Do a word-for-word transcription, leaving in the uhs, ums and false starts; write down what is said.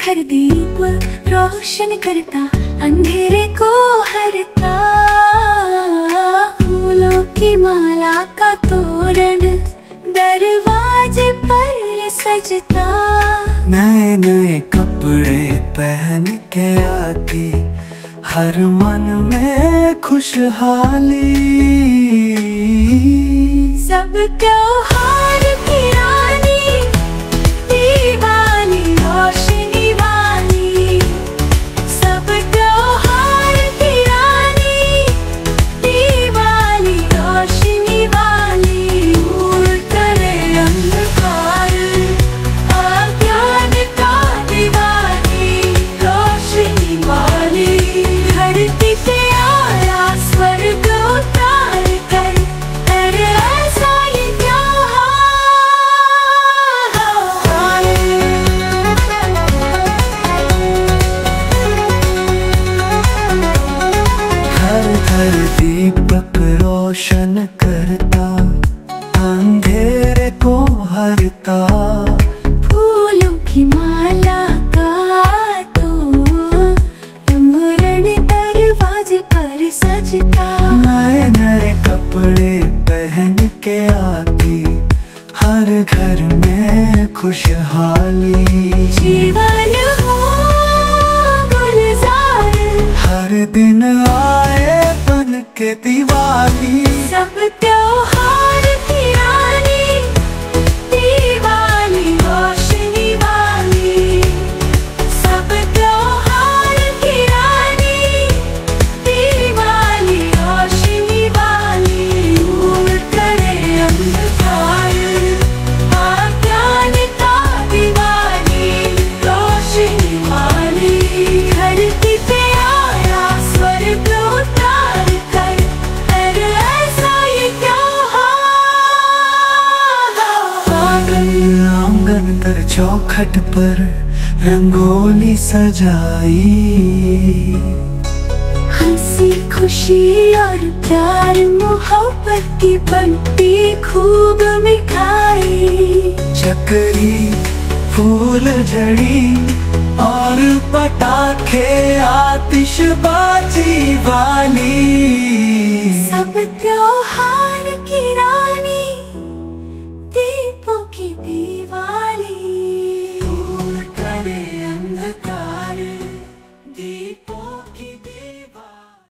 घर दीप रोशन करता, अंधेरे को हरता। फूलों की माला का तोरण दरवाजे पर सजता। नए नए कपड़े पहन के आती, हर मन में खुशहाली। सब त्योहार की रानी दीवानी रोशनी वाली। सब त्योहार की रानी दीवानी रोशनी वाली। दूर करे अंधकार अज्ञान का दीवानी रोशनी वाली। धरती पे आया स्वर्ग उतार कर, कर ऐसा ये त्योहार। हर घर दीपक रोशन करता, अंधेरे को हरता। फूलों की माला का तोरण दरवाजे पर सजता। नए नए कपड़े पहन के आती, हर घर में खुशहाली। जीवन हो गुलजार, हर दिन आए बन के दिवाली। सब त्योहार की रानी दीवानी रोशनी वाली। सब त्योहार की रानी दीवानी रोशनी वाली। दूर करे अंधकार अज्ञान का दीवानी रोशनी वाली। धरती पे आया स्वर्ग उतार कर, कर ऐसा ये त्योहार। आंगन आंगन तर चौखट पर रंगोली सजाई। हंसी खुशी और प्यार मोहब्बत की बनती खूब मिठाई। चकरी फूल झड़ी और पटाखे आतिशबाजी वाली। सब त्योहार की रानी दीपों की दिवाली। दूर करे अंधकार दीपों